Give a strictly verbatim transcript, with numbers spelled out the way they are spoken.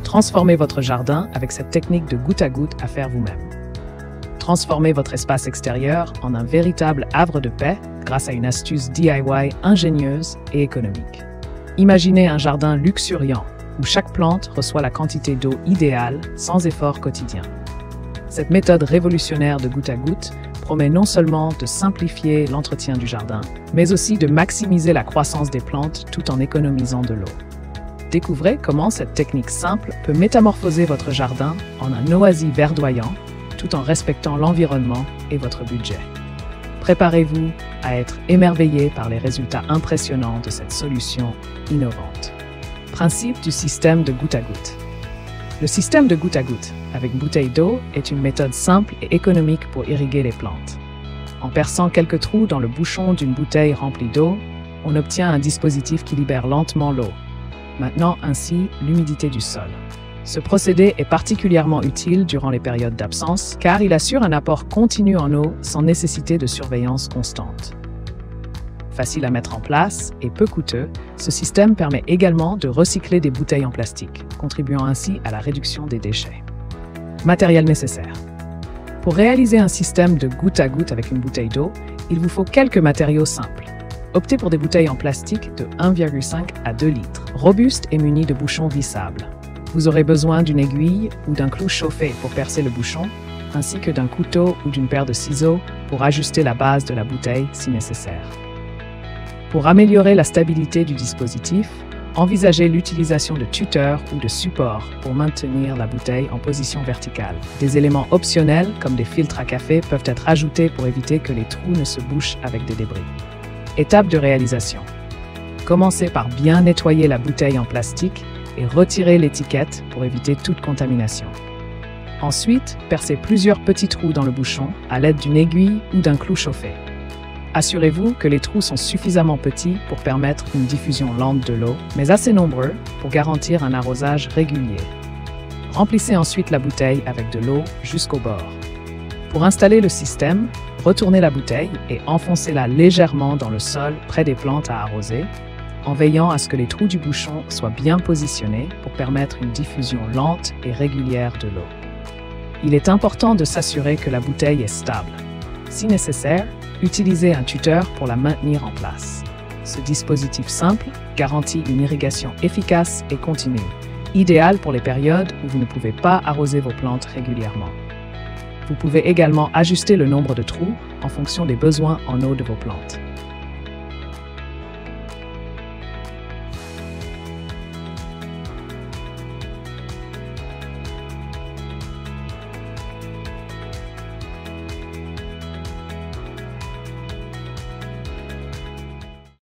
Transformez votre jardin avec cette technique de goutte à goutte à faire vous-même. Transformez votre espace extérieur en un véritable havre de paix grâce à une astuce D I Y ingénieuse et économique. Imaginez un jardin luxuriant où chaque plante reçoit la quantité d'eau idéale sans effort quotidien. Cette méthode révolutionnaire de goutte à goutte promet non seulement de simplifier l'entretien du jardin, mais aussi de maximiser la croissance des plantes tout en économisant de l'eau. Découvrez comment cette technique simple peut métamorphoser votre jardin en un oasis verdoyant tout en respectant l'environnement et votre budget. Préparez-vous à être émerveillé par les résultats impressionnants de cette solution innovante. Principe du système de goutte à goutte. Le système de goutte à goutte avec bouteille d'eau est une méthode simple et économique pour irriguer les plantes. En perçant quelques trous dans le bouchon d'une bouteille remplie d'eau, on obtient un dispositif qui libère lentement l'eau, maintenant ainsi l'humidité du sol. Ce procédé est particulièrement utile durant les périodes d'absence car il assure un apport continu en eau sans nécessité de surveillance constante. Facile à mettre en place et peu coûteux, ce système permet également de recycler des bouteilles en plastique, contribuant ainsi à la réduction des déchets. Matériel nécessaire. Pour réaliser un système de goutte à goutte avec une bouteille d'eau, il vous faut quelques matériaux simples. Optez pour des bouteilles en plastique de un virgule cinq à deux litres, robustes et munies de bouchons vissables. Vous aurez besoin d'une aiguille ou d'un clou chauffé pour percer le bouchon, ainsi que d'un couteau ou d'une paire de ciseaux pour ajuster la base de la bouteille si nécessaire. Pour améliorer la stabilité du dispositif, envisagez l'utilisation de tuteurs ou de supports pour maintenir la bouteille en position verticale. Des éléments optionnels comme des filtres à café peuvent être ajoutés pour éviter que les trous ne se bouchent avec des débris. Étape de réalisation. Commencez par bien nettoyer la bouteille en plastique et retirez l'étiquette pour éviter toute contamination. Ensuite, percez plusieurs petits trous dans le bouchon à l'aide d'une aiguille ou d'un clou chauffé. Assurez-vous que les trous sont suffisamment petits pour permettre une diffusion lente de l'eau, mais assez nombreux pour garantir un arrosage régulier. Remplissez ensuite la bouteille avec de l'eau jusqu'au bord. Pour installer le système, retournez la bouteille et enfoncez-la légèrement dans le sol près des plantes à arroser, en veillant à ce que les trous du bouchon soient bien positionnés pour permettre une diffusion lente et régulière de l'eau. Il est important de s'assurer que la bouteille est stable. Si nécessaire, utilisez un tuteur pour la maintenir en place. Ce dispositif simple garantit une irrigation efficace et continue, idéale pour les périodes où vous ne pouvez pas arroser vos plantes régulièrement. Vous pouvez également ajuster le nombre de trous en fonction des besoins en eau de vos plantes.